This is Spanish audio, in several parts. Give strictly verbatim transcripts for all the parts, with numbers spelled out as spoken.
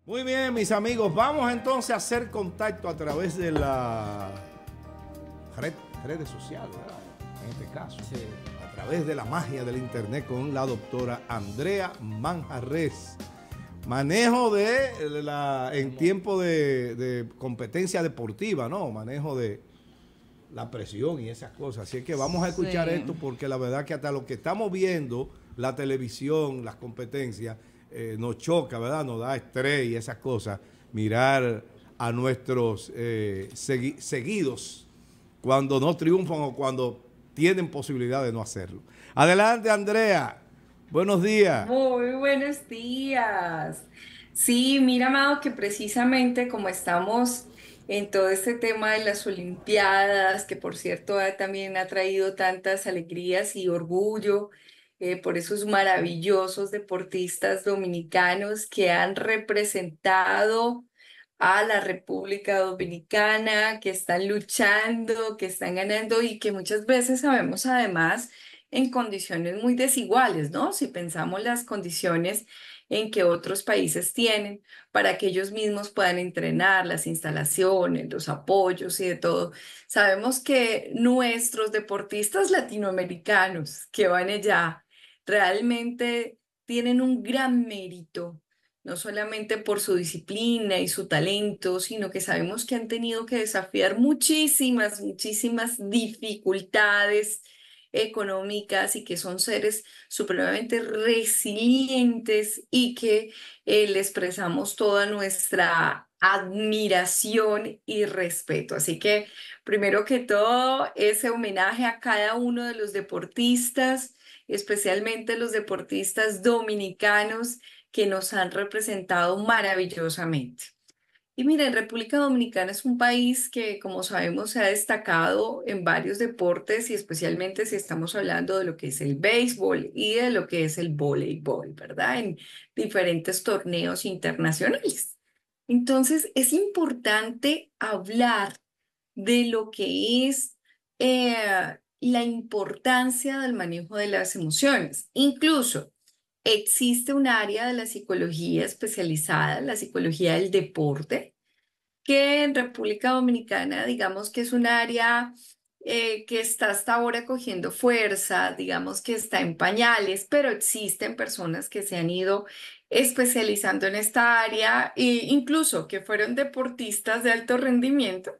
Muy bien, mis amigos, vamos entonces a hacer contacto a través de las red, redes sociales, ¿verdad? En este caso, Sí. a través de la magia del internet con la doctora Andrea Manjarres. Manejo de la, en tiempo de, de competencia deportiva, ¿no? Manejo de la presión y esas cosas. Así que vamos a escuchar Sí. esto porque la verdad que hasta lo que estamos viendo, la televisión, las competencias, eh, nos choca, ¿verdad? Nos da estrés y esas cosas. Mirar a nuestros eh, segui seguidos cuando no triunfan o cuando tienen posibilidad de no hacerlo. Adelante, Andrea. Buenos días. Muy buenos días. Sí, mira, Amado, que precisamente como estamos en todo este tema de las Olimpiadas, que por cierto ha- también ha traído tantas alegrías y orgullo eh, por esos maravillosos deportistas dominicanos que han representado a la República Dominicana, que están luchando, que están ganando y que muchas veces sabemos además en condiciones muy desiguales, ¿no? Si pensamos las condiciones en que otros países tienen para que ellos mismos puedan entrenar, las instalaciones, los apoyos y de todo. Sabemos que nuestros deportistas latinoamericanos que van allá realmente tienen un gran mérito, no solamente por su disciplina y su talento, sino que sabemos que han tenido que desafiar muchísimas, muchísimas dificultades económicas y que son seres supremamente resilientes y que eh, les expresamos toda nuestra admiración y respeto. Así que, primero que todo, ese homenaje a cada uno de los deportistas, especialmente los deportistas dominicanos que nos han representado maravillosamente. Y mira, República Dominicana es un país que, como sabemos, se ha destacado en varios deportes y especialmente si estamos hablando de lo que es el béisbol y de lo que es el voleibol, ¿verdad? En diferentes torneos internacionales. Entonces, es importante hablar de lo que es eh, la importancia del manejo de las emociones. Incluso existe un área de la psicología especializada, la psicología del deporte, que en República Dominicana, digamos que es un área eh, que está hasta ahora cogiendo fuerza, digamos que está en pañales, pero existen personas que se han ido especializando en esta área e incluso que fueron deportistas de alto rendimiento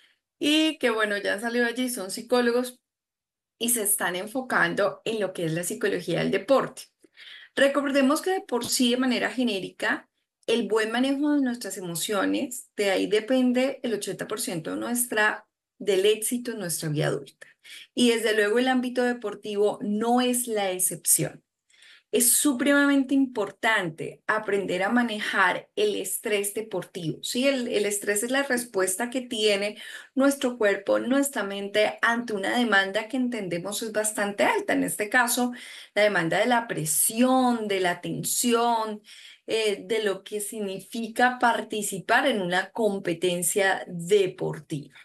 y que bueno, ya han salido allí, son psicólogos y se están enfocando en lo que es la psicología del deporte. Recordemos que de por sí, de manera genérica, el buen manejo de nuestras emociones, de ahí depende el ochenta por ciento de nuestra, del éxito en nuestra vida adulta. Y desde luego el ámbito deportivo no es la excepción. Es supremamente importante aprender a manejar el estrés deportivo. ¿Sí? El, el estrés es la respuesta que tiene nuestro cuerpo, nuestra mente ante una demanda que entendemos es bastante alta. En este caso, la demanda de la presión, de la tensión, eh, de lo que significa participar en una competencia deportiva.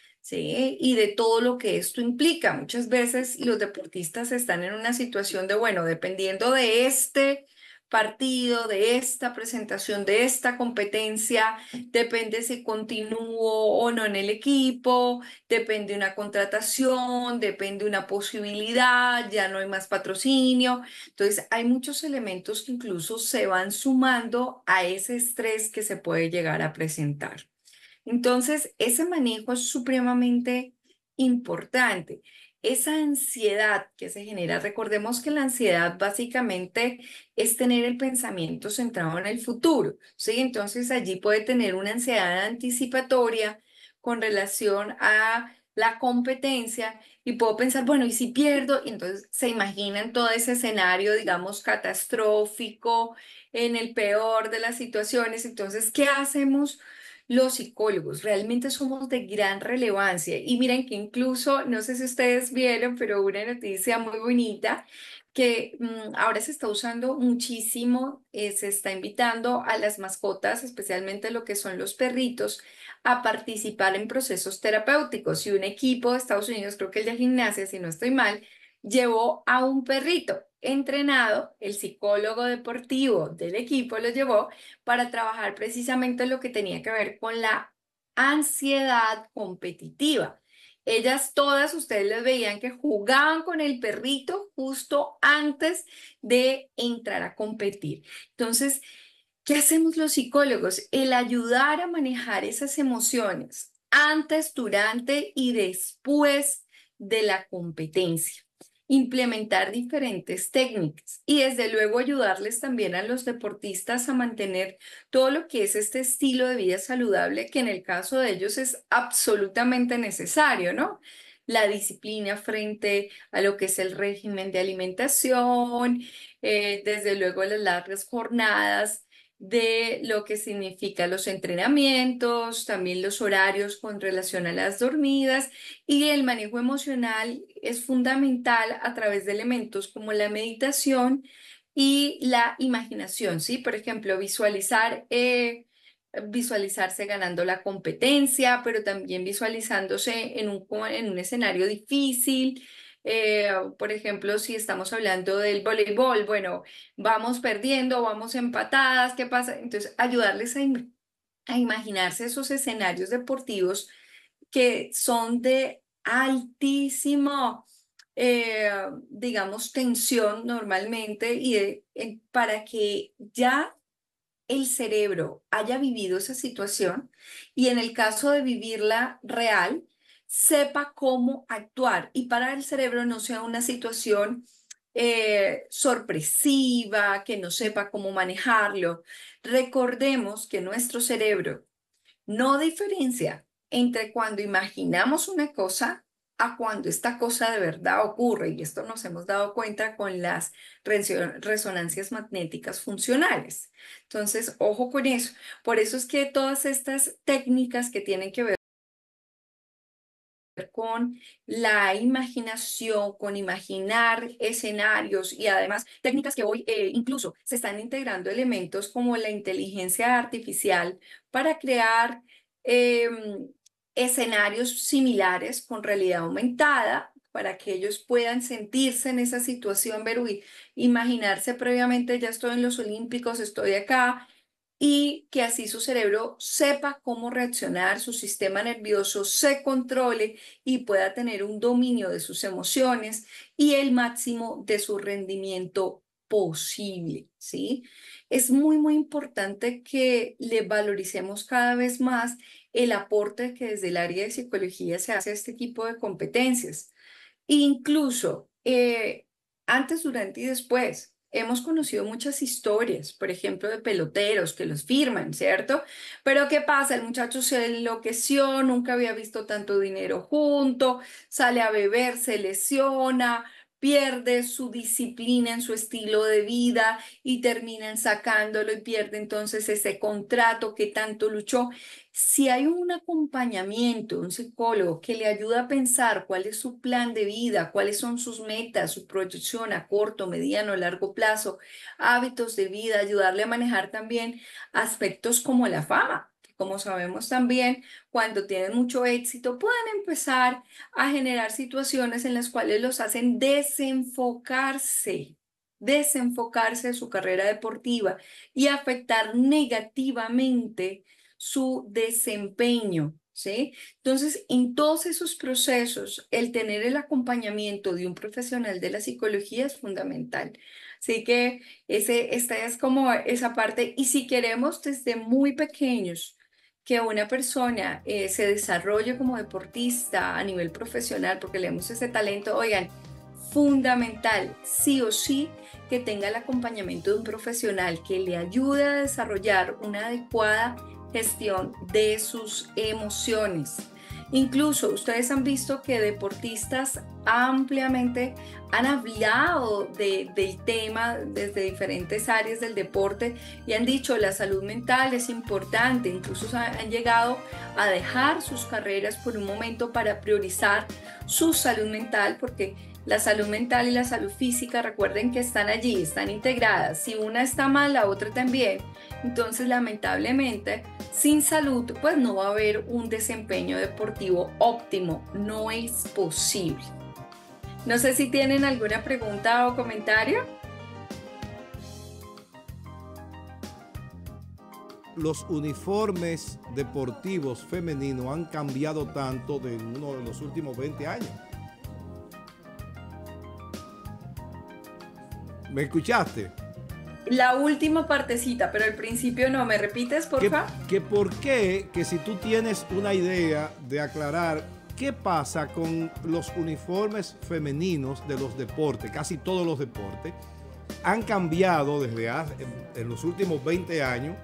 ¿Sí? Y de todo lo que esto implica. Muchas veces los deportistas están en una situación de, bueno, dependiendo de este partido, de esta presentación, de esta competencia, depende si continúo o no en el equipo, depende una contratación, depende una posibilidad, ya no hay más patrocinio. Entonces, hay muchos elementos que incluso se van sumando a ese estrés que se puede llegar a presentar. Entonces, ese manejo es supremamente importante. Esa ansiedad que se genera, recordemos que la ansiedad básicamente es tener el pensamiento centrado en el futuro, ¿sí? Entonces, allí puede tener una ansiedad anticipatoria con relación a la competencia y puedo pensar, bueno, ¿y si pierdo? Y entonces se imaginan todo ese escenario, digamos, catastrófico, en el peor de las situaciones. Entonces, ¿qué hacemos? Los psicólogos realmente somos de gran relevancia y miren que incluso, no sé si ustedes vieron, pero una noticia muy bonita que mm, ahora se está usando muchísimo, eh, se está invitando a las mascotas, especialmente lo que son los perritos, a participar en procesos terapéuticos y un equipo de Estados Unidos, creo que el de gimnasia, si no estoy mal, llevó a un perrito entrenado, el psicólogo deportivo del equipo lo llevó para trabajar precisamente lo que tenía que ver con la ansiedad competitiva. Ellas todas, ustedes les veían que jugaban con el perrito justo antes de entrar a competir. Entonces, ¿qué hacemos los psicólogos? El ayudar a manejar esas emociones antes, durante y después de la competencia. Implementar diferentes técnicas y desde luego ayudarles también a los deportistas a mantener todo lo que es este estilo de vida saludable que en el caso de ellos es absolutamente necesario, ¿no? La disciplina frente a lo que es el régimen de alimentación, eh, desde luego las largas jornadas de lo que significa los entrenamientos, también los horarios con relación a las dormidas y el manejo emocional es fundamental a través de elementos como la meditación y la imaginación, ¿sí? Por ejemplo, visualizar, eh, visualizarse ganando la competencia, pero también visualizándose en un, en un escenario difícil. Eh, por ejemplo, si estamos hablando del voleibol, bueno, vamos perdiendo, vamos empatadas, ¿qué pasa? Entonces, ayudarles a, im- a imaginarse esos escenarios deportivos que son de altísimo, eh, digamos, tensión normalmente y de- en- para que ya el cerebro haya vivido esa situación y en el caso de vivirla real, sepa cómo actuar y para el cerebro no sea una situación eh, sorpresiva, que no sepa cómo manejarlo. Recordemos que nuestro cerebro no diferencia entre cuando imaginamos una cosa a cuando esta cosa de verdad ocurre. Y esto nos hemos dado cuenta con las reso- resonancias magnéticas funcionales. Entonces, ojo con eso. Por eso es que todas estas técnicas que tienen que ver con la imaginación, con imaginar escenarios y además técnicas que hoy eh, incluso se están integrando elementos como la inteligencia artificial para crear em, escenarios similares con realidad aumentada para que ellos puedan sentirse en esa situación, ver, uy, imaginarse previamente, ya estoy en los Olímpicos, estoy acá, y que así su cerebro sepa cómo reaccionar, su sistema nervioso se controle y pueda tener un dominio de sus emociones y el máximo de su rendimiento posible, ¿sí? Es muy, muy importante que le valoricemos cada vez más el aporte que desde el área de psicología se hace a este tipo de competencias. Incluso eh, antes, durante y después. Hemos conocido muchas historias, por ejemplo, de peloteros que los firman, ¿cierto? Pero ¿qué pasa? El muchacho se enloqueció, nunca había visto tanto dinero junto, sale a beber, se lesiona, pierde su disciplina en su estilo de vida y terminan sacándolo y pierde entonces ese contrato que tanto luchó. Si hay un acompañamiento, un psicólogo que le ayuda a pensar cuál es su plan de vida, cuáles son sus metas, su proyección a corto, mediano, largo plazo, hábitos de vida, ayudarle a manejar también aspectos como la fama. Que Como sabemos también, cuando tienen mucho éxito, pueden empezar a generar situaciones en las cuales los hacen desenfocarse, desenfocarse de su carrera deportiva y afectar negativamente su desempeño, ¿sí? Entonces, en todos esos procesos, el tener el acompañamiento de un profesional de la psicología es fundamental. Así que ese, esta es como esa parte. Y si queremos desde muy pequeños que una persona eh, se desarrolle como deportista a nivel profesional, porque le damos ese talento, oigan, fundamental, sí o sí, que tenga el acompañamiento de un profesional que le ayude a desarrollar una adecuada gestión de sus emociones. Incluso ustedes han visto que deportistas ampliamente han hablado de, del tema desde diferentes áreas del deporte y han dicho la salud mental es importante, incluso han llegado a dejar sus carreras por un momento para priorizar su salud mental porque la salud mental y la salud física, recuerden que están allí, están integradas. Si una está mal, la otra también. Entonces, lamentablemente, sin salud, pues no va a haber un desempeño deportivo óptimo. No es posible. No sé si tienen alguna pregunta o comentario. Los uniformes deportivos femeninos han cambiado tanto de uno de los últimos veinte años. ¿Me escuchaste? La última partecita, pero al principio no. ¿Me repites, por ¿Que, favor? que por qué, que si tú tienes una idea de aclarar qué pasa con los uniformes femeninos de los deportes, casi todos los deportes, han cambiado desde hace, en, en los últimos veinte años.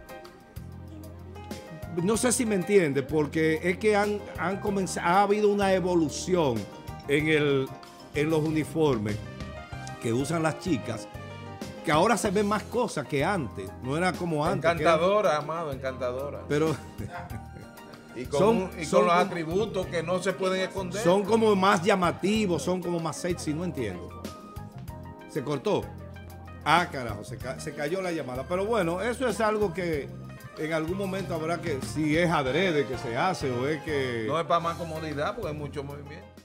No sé si me entiende, porque es que han, han comenzado, ha habido una evolución en, el, en los uniformes que usan las chicas, que ahora se ven más cosas que antes. No era como antes. Encantadora, Amado, encantadora. Pero y con, son, un, y son con los como, atributos que no se pueden esconder. Son como más llamativos, son como más sexy, no entiendo. ¿Se cortó? Ah, carajo, se, ca se cayó la llamada. Pero bueno, eso es algo que en algún momento habrá que, si es adrede que se hace o es que... No es para más comodidad porque hay mucho movimiento.